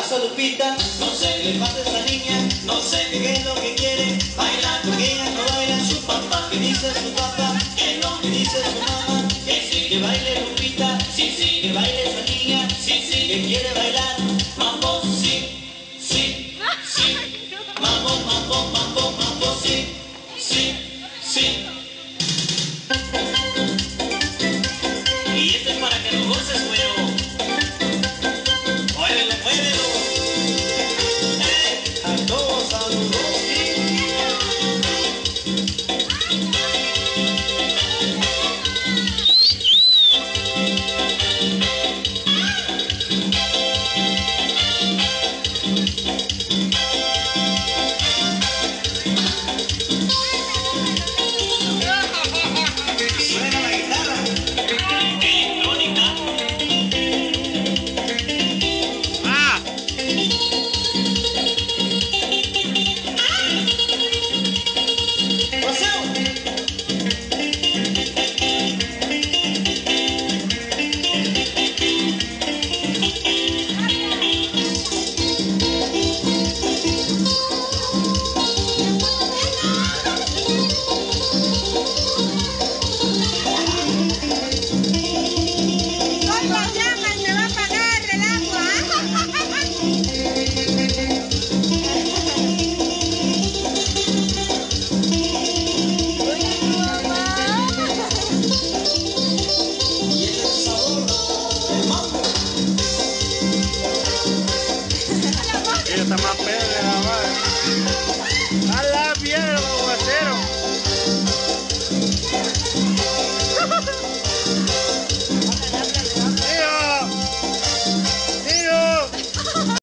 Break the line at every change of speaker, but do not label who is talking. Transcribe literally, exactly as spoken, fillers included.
pasa Lupita?
No sé.
¿Qué le pasa a esa niña?
No sé.
¿Qué es lo que quiere?
Bailar.
Porque ella no baila.
Su papá.
¿Qué dice su papá?